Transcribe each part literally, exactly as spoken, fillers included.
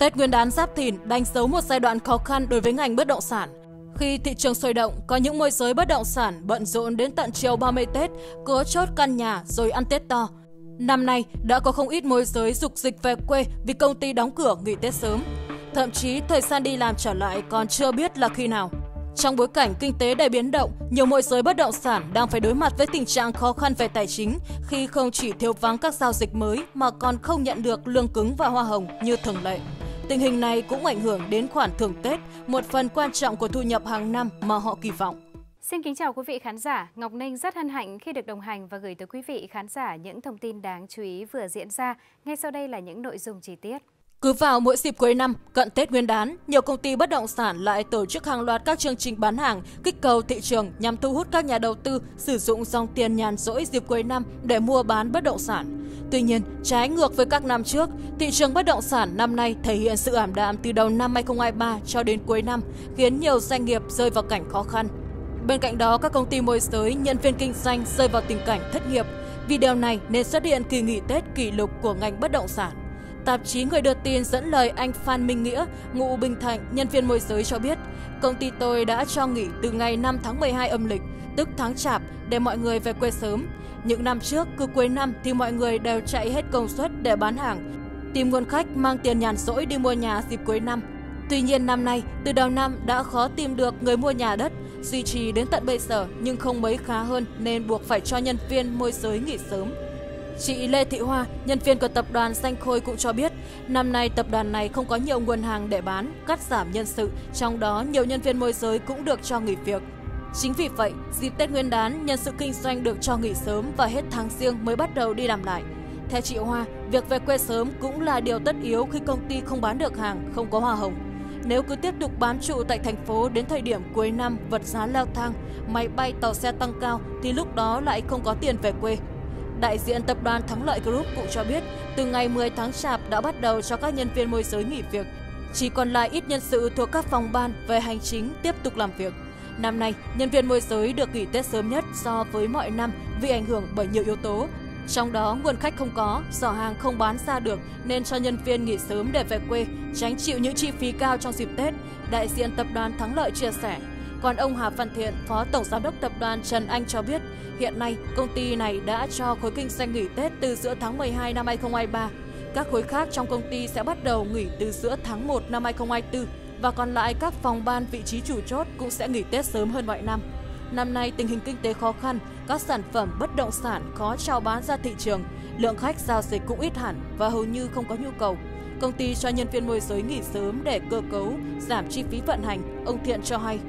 Tết Nguyên đán Giáp Thìn đánh dấu một giai đoạn khó khăn đối với ngành bất động sản. Khi thị trường sôi động, có những môi giới bất động sản bận rộn đến tận chiều ba mươi Tết, cố chốt căn nhà rồi ăn Tết to. Năm nay, đã có không ít môi giới dục dịch về quê vì công ty đóng cửa nghỉ Tết sớm. Thậm chí, thời gian đi làm trở lại còn chưa biết là khi nào. Trong bối cảnh kinh tế đầy biến động, nhiều môi giới bất động sản đang phải đối mặt với tình trạng khó khăn về tài chính khi không chỉ thiếu vắng các giao dịch mới mà còn không nhận được lương cứng và hoa hồng như thường lệ. Tình hình này cũng ảnh hưởng đến khoản thưởng Tết, một phần quan trọng của thu nhập hàng năm mà họ kỳ vọng. Xin kính chào quý vị khán giả, Ngọc Ninh rất hân hạnh khi được đồng hành và gửi tới quý vị khán giả những thông tin đáng chú ý vừa diễn ra. Ngay sau đây là những nội dung chi tiết. Cứ vào mỗi dịp cuối năm, cận Tết Nguyên đán, nhiều công ty bất động sản lại tổ chức hàng loạt các chương trình bán hàng, kích cầu thị trường nhằm thu hút các nhà đầu tư sử dụng dòng tiền nhàn rỗi dịp cuối năm để mua bán bất động sản. Tuy nhiên, trái ngược với các năm trước, thị trường bất động sản năm nay thể hiện sự ảm đạm từ đầu năm hai không hai ba cho đến cuối năm, khiến nhiều doanh nghiệp rơi vào cảnh khó khăn. Bên cạnh đó, các công ty môi giới, nhân viên kinh doanh rơi vào tình cảnh thất nghiệp. Vì điều này nên xuất hiện kỳ nghỉ Tết kỷ lục của ngành bất động sản. Tạp chí Người đưa tin dẫn lời anh Phan Minh Nghĩa, ngụ Bình Thạnh, nhân viên môi giới cho biết, công ty tôi đã cho nghỉ từ ngày năm tháng mười hai âm lịch, tức tháng Chạp, để mọi người về quê sớm. Những năm trước, cứ cuối năm thì mọi người đều chạy hết công suất để bán hàng, tìm nguồn khách mang tiền nhàn rỗi đi mua nhà dịp cuối năm. Tuy nhiên năm nay, từ đầu năm đã khó tìm được người mua nhà đất, duy trì đến tận bây giờ nhưng không mấy khá hơn nên buộc phải cho nhân viên môi giới nghỉ sớm. Chị Lê Thị Hoa, nhân viên của tập đoàn Danh Khôi cũng cho biết, năm nay tập đoàn này không có nhiều nguồn hàng để bán, cắt giảm nhân sự, trong đó nhiều nhân viên môi giới cũng được cho nghỉ việc. Chính vì vậy, dịp Tết Nguyên đán, nhân sự kinh doanh được cho nghỉ sớm và hết tháng Giêng mới bắt đầu đi làm lại. Theo chị Hoa, việc về quê sớm cũng là điều tất yếu khi công ty không bán được hàng, không có hoa hồng. Nếu cứ tiếp tục bám trụ tại thành phố đến thời điểm cuối năm vật giá leo thang, máy bay tàu xe tăng cao thì lúc đó lại không có tiền về quê. Đại diện tập đoàn Thắng Lợi Group cũng cho biết, từ ngày mười tháng Chạp đã bắt đầu cho các nhân viên môi giới nghỉ việc. Chỉ còn lại ít nhân sự thuộc các phòng ban về hành chính tiếp tục làm việc. Năm nay, nhân viên môi giới được nghỉ Tết sớm nhất so với mọi năm vì ảnh hưởng bởi nhiều yếu tố. Trong đó, nguồn khách không có, giỏ hàng không bán ra được nên cho nhân viên nghỉ sớm để về quê, tránh chịu những chi phí cao trong dịp Tết, đại diện tập đoàn Thắng Lợi chia sẻ. Còn ông Hà Văn Thiện, Phó Tổng Giám đốc Tập đoàn Trần Anh cho biết, hiện nay công ty này đã cho khối kinh doanh nghỉ Tết từ giữa tháng mười hai năm hai không hai ba. Các khối khác trong công ty sẽ bắt đầu nghỉ từ giữa tháng một năm hai không hai tư và còn lại các phòng ban vị trí chủ chốt cũng sẽ nghỉ Tết sớm hơn mọi năm. Năm nay tình hình kinh tế khó khăn, các sản phẩm bất động sản khó chào bán ra thị trường, lượng khách giao dịch cũng ít hẳn và hầu như không có nhu cầu. Công ty cho nhân viên môi giới nghỉ sớm để cơ cấu, giảm chi phí vận hành, ông Thiện cho hay.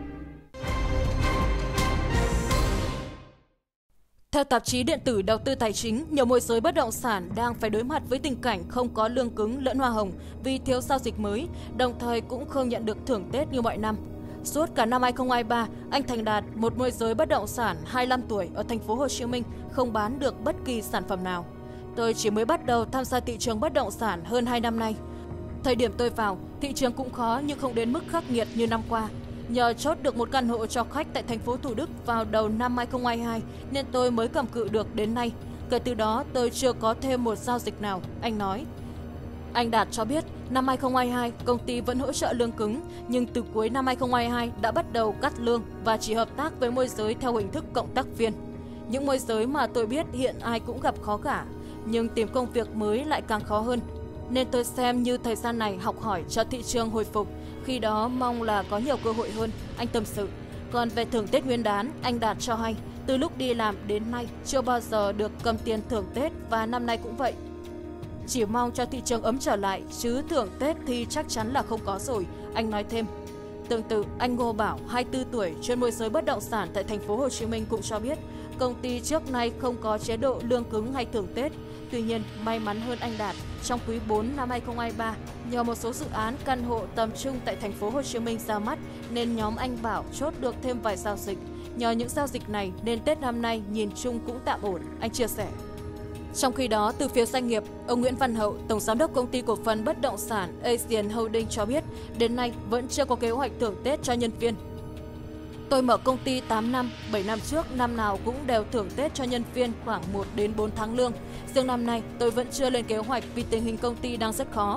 Theo tạp chí điện tử Đầu tư Tài chính, nhiều môi giới bất động sản đang phải đối mặt với tình cảnh không có lương cứng lẫn hoa hồng vì thiếu giao dịch mới, đồng thời cũng không nhận được thưởng Tết như mọi năm. Suốt cả năm hai không hai ba, anh Thành Đạt, một môi giới bất động sản hai mươi lăm tuổi ở thành phố Hồ Chí Minh, không bán được bất kỳ sản phẩm nào. Tôi chỉ mới bắt đầu tham gia thị trường bất động sản hơn hai năm nay. Thời điểm tôi vào, thị trường cũng khó nhưng không đến mức khắc nghiệt như năm qua. Nhờ chốt được một căn hộ cho khách tại thành phố Thủ Đức vào đầu năm hai không hai hai nên tôi mới cầm cự được đến nay. Kể từ đó tôi chưa có thêm một giao dịch nào, anh nói. Anh Đạt cho biết năm hai không hai hai công ty vẫn hỗ trợ lương cứng nhưng từ cuối năm hai không hai hai đã bắt đầu cắt lương và chỉ hợp tác với môi giới theo hình thức cộng tác viên. Những môi giới mà tôi biết hiện ai cũng gặp khó cả, nhưng tìm công việc mới lại càng khó hơn. Nên tôi xem như thời gian này học hỏi cho thị trường hồi phục, khi đó mong là có nhiều cơ hội hơn, anh tâm sự. Còn về thưởng Tết Nguyên đán, anh Đạt cho hay, từ lúc đi làm đến nay chưa bao giờ được cầm tiền thưởng Tết và năm nay cũng vậy. Chỉ mong cho thị trường ấm trở lại, chứ thưởng Tết thì chắc chắn là không có rồi, anh nói thêm. Tương tự, anh Ngô Bảo, hai mươi tư tuổi, chuyên môi giới bất động sản tại thành phố Hồ Chí Minh cũng cho biết, công ty trước nay không có chế độ lương cứng hay thưởng Tết. Tuy nhiên, may mắn hơn anh Đạt, trong quý bốn năm hai không hai ba, nhờ một số dự án căn hộ tầm trung tại thành phố Hồ Chí Minh ra mắt nên nhóm anh Bảo chốt được thêm vài giao dịch. Nhờ những giao dịch này nên Tết năm nay nhìn chung cũng tạm ổn, anh chia sẻ. Trong khi đó, từ phía doanh nghiệp, ông Nguyễn Văn Hậu, Tổng Giám đốc Công ty Cổ phần Bất động sản Asian Holding cho biết, đến nay vẫn chưa có kế hoạch thưởng Tết cho nhân viên. Tôi mở công ty tám năm, bảy năm trước, năm nào cũng đều thưởng Tết cho nhân viên khoảng một đến bốn tháng lương. Riêng năm nay, tôi vẫn chưa lên kế hoạch vì tình hình công ty đang rất khó.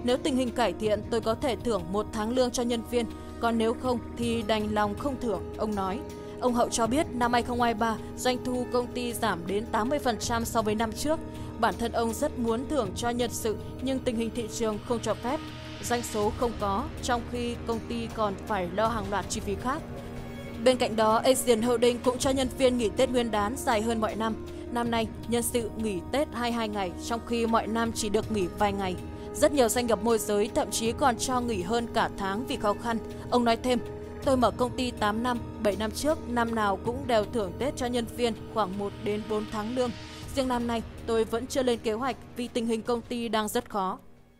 Nếu tình hình cải thiện, tôi có thể thưởng một tháng lương cho nhân viên, còn nếu không thì đành lòng không thưởng, ông nói. Ông Hậu cho biết năm hai không hai ba, doanh thu công ty giảm đến tám mươi phần trăm so với năm trước. Bản thân ông rất muốn thưởng cho nhân sự nhưng tình hình thị trường không cho phép. Doanh số không có, trong khi công ty còn phải lo hàng loạt chi phí khác. Bên cạnh đó, Asian Holding cũng cho nhân viên nghỉ Tết Nguyên đán dài hơn mọi năm. Năm nay, nhân sự nghỉ Tết hai mươi hai ngày, trong khi mọi năm chỉ được nghỉ vài ngày. Rất nhiều doanh nghiệp môi giới thậm chí còn cho nghỉ hơn cả tháng vì khó khăn. Ông nói thêm, tôi mở công ty tám năm, bảy năm trước, năm nào cũng đều thưởng Tết cho nhân viên khoảng một đến bốn tháng lương. Riêng năm nay, tôi vẫn chưa lên kế hoạch vì tình hình công ty đang rất khó.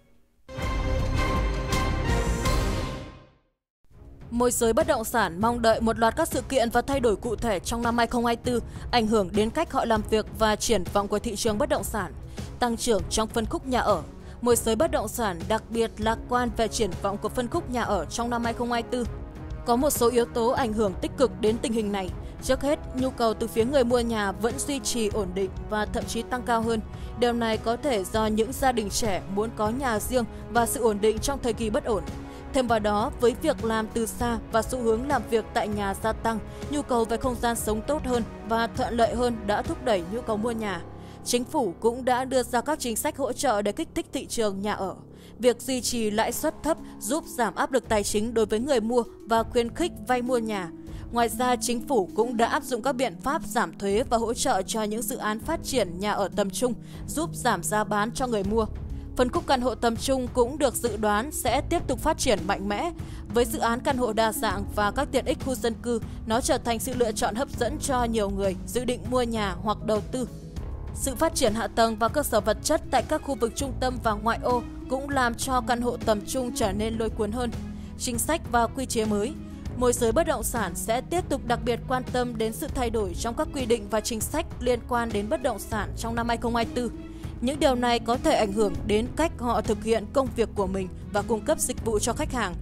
Môi giới bất động sản mong đợi một loạt các sự kiện và thay đổi cụ thể trong năm hai không hai tư ảnh hưởng đến cách họ làm việc và triển vọng của thị trường bất động sản. Tăng trưởng trong phân khúc nhà ở. Môi giới bất động sản đặc biệt lạc quan về triển vọng của phân khúc nhà ở trong năm hai không hai tư. Có một số yếu tố ảnh hưởng tích cực đến tình hình này. Trước hết, nhu cầu từ phía người mua nhà vẫn duy trì ổn định và thậm chí tăng cao hơn. Điều này có thể do những gia đình trẻ muốn có nhà riêng và sự ổn định trong thời kỳ bất ổn. Thêm vào đó, với việc làm từ xa và xu hướng làm việc tại nhà gia tăng, nhu cầu về không gian sống tốt hơn và thuận lợi hơn đã thúc đẩy nhu cầu mua nhà. Chính phủ cũng đã đưa ra các chính sách hỗ trợ để kích thích thị trường nhà ở. Việc duy trì lãi suất thấp giúp giảm áp lực tài chính đối với người mua và khuyến khích vay mua nhà. Ngoài ra, chính phủ cũng đã áp dụng các biện pháp giảm thuế và hỗ trợ cho những dự án phát triển nhà ở tầm trung, giúp giảm giá bán cho người mua. Phân khúc căn hộ tầm trung cũng được dự đoán sẽ tiếp tục phát triển mạnh mẽ. Với dự án căn hộ đa dạng và các tiện ích khu dân cư, nó trở thành sự lựa chọn hấp dẫn cho nhiều người dự định mua nhà hoặc đầu tư. Sự phát triển hạ tầng và cơ sở vật chất tại các khu vực trung tâm và ngoại ô cũng làm cho căn hộ tầm trung trở nên lôi cuốn hơn. Chính sách và quy chế mới. Môi giới bất động sản sẽ tiếp tục đặc biệt quan tâm đến sự thay đổi trong các quy định và chính sách liên quan đến bất động sản trong năm hai không hai tư. Những điều này có thể ảnh hưởng đến cách họ thực hiện công việc của mình và cung cấp dịch vụ cho khách hàng.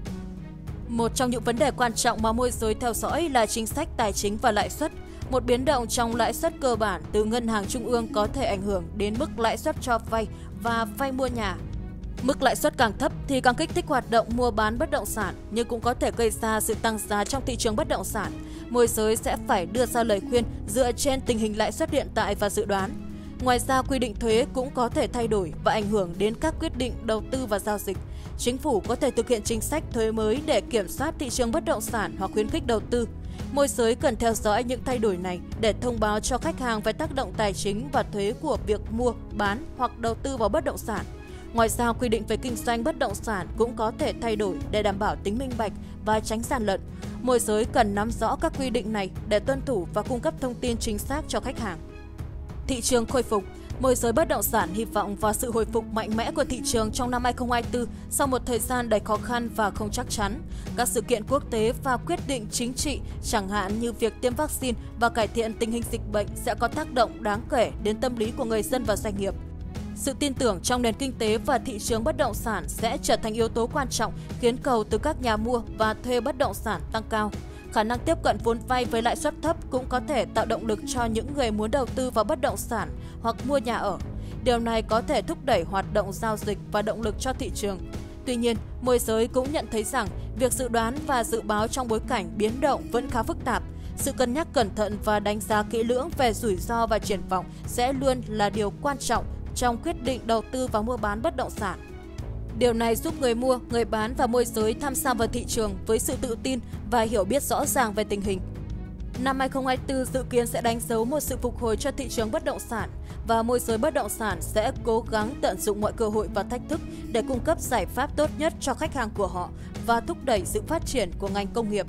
Một trong những vấn đề quan trọng mà môi giới theo dõi là chính sách tài chính và lãi suất. Một biến động trong lãi suất cơ bản từ ngân hàng trung ương có thể ảnh hưởng đến mức lãi suất cho vay và vay mua nhà. Mức lãi suất càng thấp thì càng kích thích hoạt động mua bán bất động sản, nhưng cũng có thể gây ra sự tăng giá trong thị trường bất động sản. Môi giới sẽ phải đưa ra lời khuyên dựa trên tình hình lãi suất hiện tại và dự đoán. Ngoài ra, quy định thuế cũng có thể thay đổi và ảnh hưởng đến các quyết định đầu tư và giao dịch. Chính phủ có thể thực hiện chính sách thuế mới để kiểm soát thị trường bất động sản hoặc khuyến khích đầu tư. Môi giới cần theo dõi những thay đổi này để thông báo cho khách hàng về tác động tài chính và thuế của việc mua, bán hoặc đầu tư vào bất động sản. Ngoài ra, quy định về kinh doanh bất động sản cũng có thể thay đổi để đảm bảo tính minh bạch và tránh gian lận. Môi giới cần nắm rõ các quy định này để tuân thủ và cung cấp thông tin chính xác cho khách hàng. Thị trường khôi phục. Môi giới bất động sản hy vọng vào sự hồi phục mạnh mẽ của thị trường trong năm hai không hai tư sau một thời gian đầy khó khăn và không chắc chắn. Các sự kiện quốc tế và quyết định chính trị, chẳng hạn như việc tiêm vaccine và cải thiện tình hình dịch bệnh sẽ có tác động đáng kể đến tâm lý của người dân và doanh nghiệp. Sự tin tưởng trong nền kinh tế và thị trường bất động sản sẽ trở thành yếu tố quan trọng khiến cầu từ các nhà mua và thuê bất động sản tăng cao. Khả năng tiếp cận vốn vay với lãi suất thấp cũng có thể tạo động lực cho những người muốn đầu tư vào bất động sản hoặc mua nhà ở. Điều này có thể thúc đẩy hoạt động giao dịch và động lực cho thị trường. Tuy nhiên, môi giới cũng nhận thấy rằng việc dự đoán và dự báo trong bối cảnh biến động vẫn khá phức tạp. Sự cân nhắc cẩn thận và đánh giá kỹ lưỡng về rủi ro và triển vọng sẽ luôn là điều quan trọng trong quyết định đầu tư và mua bán bất động sản. Điều này giúp người mua, người bán và môi giới tham gia vào thị trường với sự tự tin và hiểu biết rõ ràng về tình hình. Năm hai không hai tư dự kiến sẽ đánh dấu một sự phục hồi cho thị trường bất động sản và môi giới bất động sản sẽ cố gắng tận dụng mọi cơ hội và thách thức để cung cấp giải pháp tốt nhất cho khách hàng của họ và thúc đẩy sự phát triển của ngành công nghiệp.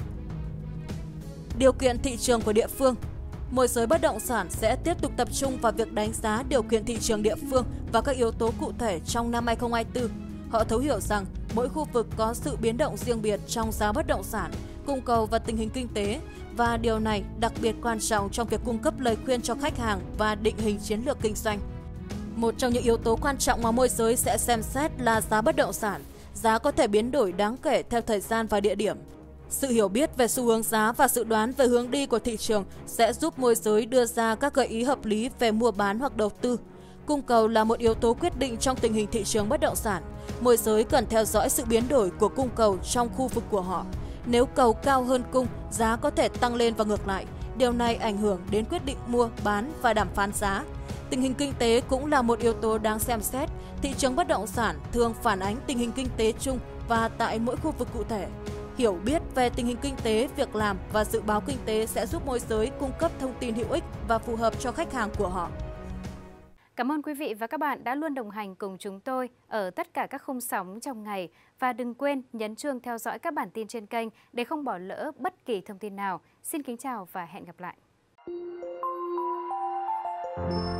Điều kiện thị trường của địa phương. Môi giới bất động sản sẽ tiếp tục tập trung vào việc đánh giá điều kiện thị trường địa phương và các yếu tố cụ thể trong năm hai không hai tư. Họ thấu hiểu rằng mỗi khu vực có sự biến động riêng biệt trong giá bất động sản, cung cầu và tình hình kinh tế, và điều này đặc biệt quan trọng trong việc cung cấp lời khuyên cho khách hàng và định hình chiến lược kinh doanh. Một trong những yếu tố quan trọng mà môi giới sẽ xem xét là giá bất động sản. Giá có thể biến đổi đáng kể theo thời gian và địa điểm. Sự hiểu biết về xu hướng giá và dự đoán về hướng đi của thị trường sẽ giúp môi giới đưa ra các gợi ý hợp lý về mua bán hoặc đầu tư. Cung cầu là một yếu tố quyết định trong tình hình thị trường bất động sản. Môi giới cần theo dõi sự biến đổi của cung cầu trong khu vực của họ. Nếu cầu cao hơn cung, giá có thể tăng lên và ngược lại. Điều này ảnh hưởng đến quyết định mua, bán và đàm phán giá. Tình hình kinh tế cũng là một yếu tố đáng xem xét. Thị trường bất động sản thường phản ánh tình hình kinh tế chung và tại mỗi khu vực cụ thể. Hiểu biết về tình hình kinh tế, việc làm và dự báo kinh tế sẽ giúp môi giới cung cấp thông tin hữu ích và phù hợp cho khách hàng của họ. Cảm ơn quý vị và các bạn đã luôn đồng hành cùng chúng tôi ở tất cả các khung sóng trong ngày. Và đừng quên nhấn chuông theo dõi các bản tin trên kênh để không bỏ lỡ bất kỳ thông tin nào. Xin kính chào và hẹn gặp lại.